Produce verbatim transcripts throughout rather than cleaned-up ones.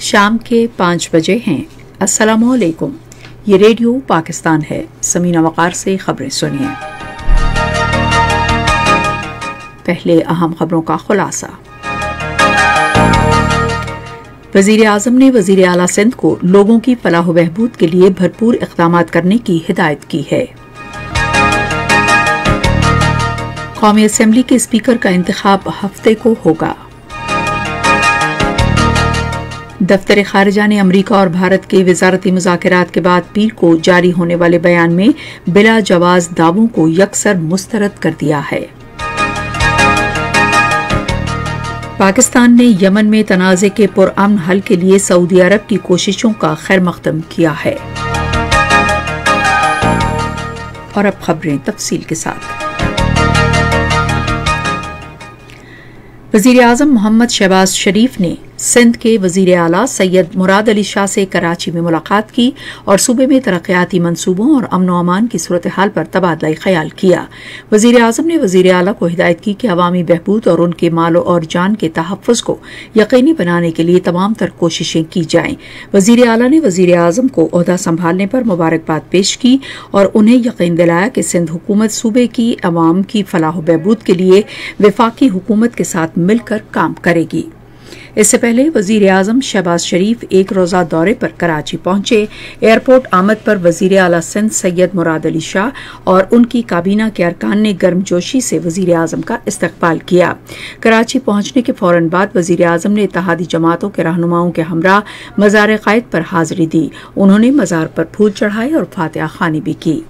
شام کے پانچ بجے ہیں۔ السلام علیکم، یہ ریڈیو پاکستان ہے۔ سمینہ وقار سے خبریں سنیے۔ پہلے اہم خبروں کا خلاصہ۔ وزیر اعظم نے وزیر اعلیٰ سندھ کو لوگوں کی فلاح و بہبود کے لیے بھرپور اقدامات کرنے کی ہدایت کی ہے۔ قومی اسمبلی کے اسپیکر کا انتخاب ہفتے کو ہوگا۔ دفتر خارجہ نے امریکہ اور بھارت کے وزارتی مذاکرات کے بعد پیر کو جاری ہونے والے بیان میں بلا جواز دعووں کو یکسر مسترد کر دیا ہے۔ پاکستان نے یمن میں تنازع کے پرامن حل کے لیے سعودی عرب کی کوششوں کا خیر مقدم کیا ہے۔ اور اب خبریں تفصیل کے ساتھ۔ وزیر اعظم محمد شہباز شریف نے سندھ کے وزیر اعلیٰ سید مراد علی شاہ سے کراچی میں ملاقات کی اور صوبے میں ترقیاتی منصوبوں اور امن و امان کی صورتحال پر تبادلہ خیال کیا۔ وزیر اعظم نے وزیر اعلیٰ کو ہدایت کی کہ عوامی بہبود اور ان کے مال اور جان کے تحفظ کو یقینی بنانے کے لیے تمام تر کوششیں کی جائیں۔ وزیر اعلیٰ نے وزیر اعظم کو عہدہ سنبھالنے پر مبارکباد پیش کی اور انہیں یقین دلایا کہ سندھ حکومت صوبے کی عوام کی فلاح و بہبود کے لیے وفاقی حکومت کے ساتھ مل کر کام کرے گی۔ اس سے پہلے وزیر اعظم شہباز شریف ایک روزہ دورے پر کراچی پہنچے۔ ایئرپورٹ آمد پر وزیر اعلیٰ سندھ سید مراد علی شاہ اور ان کی کابینہ کے ارکان نے گرم جوشی سے وزیر اعظم کا استقبال کیا۔ کراچی پہنچنے کے فوراً بعد وزیر اعظم نے اتحادی جماعتوں کے رہنماؤں کے ہمراہ مزار قائد پر حاضری دی۔ انہوں نے مزار پر پھول چڑھائے اور فاتحہ خوانی بھی کی۔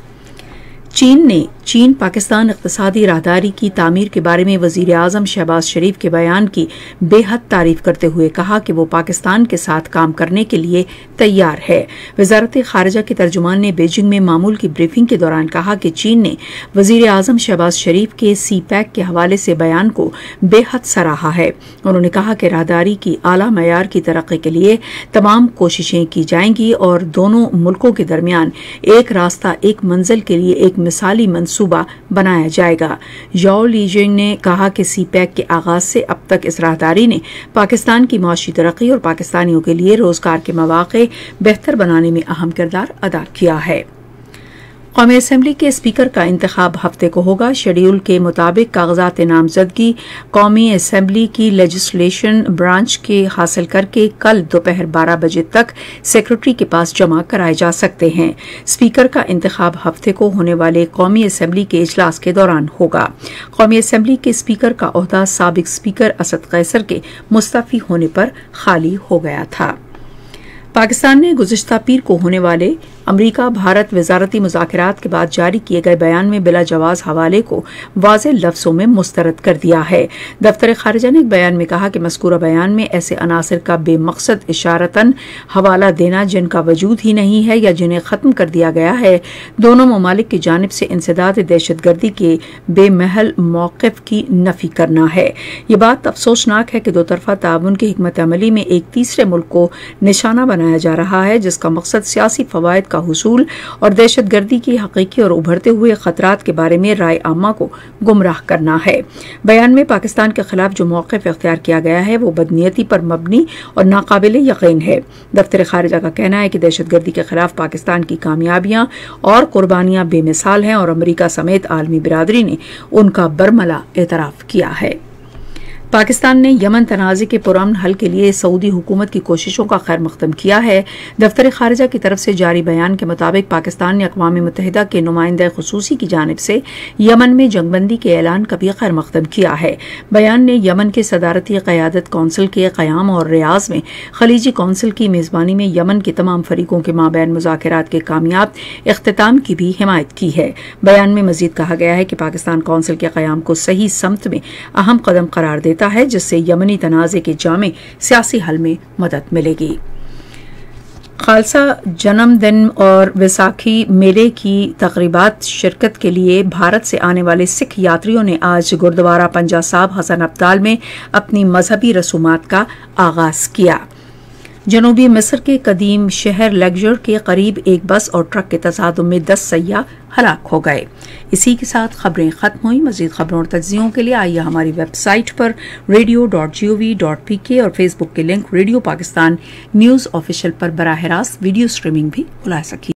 چین نے چین پاکستان اقتصادی راہداری کی تعمیر کے بارے میں وزیر اعظم شہباز شریف کے بیان کی بے حد تعریف کرتے ہوئے کہا کہ وہ پاکستان کے ساتھ کام کرنے کے لیے تیار ہے۔ وزارت خارجہ کے ترجمان نے بیجنگ میں معمول کی بریفنگ کے دوران کہا کہ چین نے وزیر اعظم شہباز شریف کے سی پیک کے حوالے سے بیان کو بے حد سراہا ہے۔ انہوں نے کہا کہ راہداری کی اعلیٰ معیار کی ترقی کے لیے تمام کوششیں کی جائیں گی اور دونوں ملکوں کے درمیان ایک راستہ ایک منزل کے لیے ایک مثالی منصوبہ بنایا جائے گا۔ یاو لیجنگ نے کہا کہ سی پیک کے آغاز سے اب تک اس راہداری نے پاکستان کی معاشی ترقی اور پاکستانیوں کے لیے روزگار کے مواقع بہتر بنانے میں اہم کردار ادا کیا ہے۔ قومی اسمبلی کے اسپیکر کا انتخاب ہفتے کو ہوگا۔ شیڈول کے مطابق کاغذات نامزدگی قومی اسمبلی کی لیجسلیشن برانچ کے حاصل کر کے کل دوپہر بارہ بجے تک سیکرٹری کے پاس جمع کرائے جا سکتے ہیں۔ اسپیکر کا انتخاب ہفتے کو ہونے والے قومی اسمبلی کے اجلاس کے دوران ہوگا۔ قومی اسمبلی کے اسپیکر کا عہدہ سابق اسپیکر اسد قیصر کے مستعفی ہونے پر خالی ہو گیا تھا۔ پاکستان نے گزشتہ پیر کو ہونے والے امریکہ بھارت وزارتی مذاکرات کے بعد جاری کیے گئے بیان میں بلا جواز حوالے کو واضح لفظوں میں مسترد کر دیا ہے۔ دفتر خارجہ نے ایک بیان میں کہا کہ مذکورہ بیان میں ایسے عناصر کا بے مقصد اشارتاً حوالہ دینا جن کا وجود ہی نہیں ہے یا جنہیں ختم کر دیا گیا ہے، دونوں ممالک کی جانب سے انسداد دہشت گردی کے بے محل موقف کی نفی کرنا ہے۔ یہ بات افسوسناک ہے کہ دو طرفہ تعاون کی حکمت عملی میں ایک تیسرے ملک کو نشانہ بنایا جا رہا ہے جس کا مقصد سیاسی فوائد کا حصول اور دہشت گردی کی حقیقی اور ابھرتے ہوئے خطرات کے بارے میں رائے عامہ کو گمراہ کرنا ہے۔ بیان میں پاکستان کے خلاف جو موقف اختیار کیا گیا ہے وہ بدنیتی پر مبنی اور ناقابل یقین ہے۔ دفتر خارجہ کا کہنا ہے کہ دہشت گردی کے خلاف پاکستان کی کامیابیاں اور قربانیاں بے مثال ہیں اور امریکہ سمیت عالمی برادری نے ان کا برملا اعتراف کیا ہے۔ پاکستان نے یمن تنازع کے پرامن حل کے لیے سعودی حکومت کی کوششوں کا خیر مقدم کیا ہے۔ دفتر خارجہ کی طرف سے جاری بیان کے مطابق پاکستان نے اقوام متحدہ کے نمائندہ خصوصی کی جانب سے یمن میں جنگ بندی کے اعلان کا بھی خیر مقدم کیا ہے۔ بیان نے یمن کے صدارتی قیادت کونسل کے قیام اور ریاض میں خلیجی کونسل کی میزبانی میں یمن کے تمام فریقوں کے مابین مذاکرات کے کامیاب اختتام کی بھی حمایت کی ہے۔ بیان میں مزید کہا گیا ہے کہ پاکستان کونسل کے قیام کو صحیح سمت میں اہم قدم قرار دیتا ہے جس سے یمنی تنازع کے جامع سیاسی حل میں مدد ملے گی۔ خالصہ جنم دن اور ویساکھی میلے کی تقریبات شرکت کے لیے بھارت سے آنے والے سکھ یاتریوں نے آج گردوارہ پنجہ صاحب حسن ابدال میں اپنی مذہبی رسومات کا آغاز کیا۔ جنوبی مصر کے قدیم شہر لیگجر کے قریب ایک بس اور ٹرک کے تصادم میں دس سیاح ہلاک ہو گئے۔ اسی کے ساتھ خبریں ختم ہوئیں۔ مزید خبروں اور تجزیوں کے لیے آئیے ہماری ویب سائٹ پر radio dot G O V dot P K اور فیس بک کے link radio Pakistan news official پر براہ راست ویڈیو اسٹریمنگ بھی کھلا سکیں۔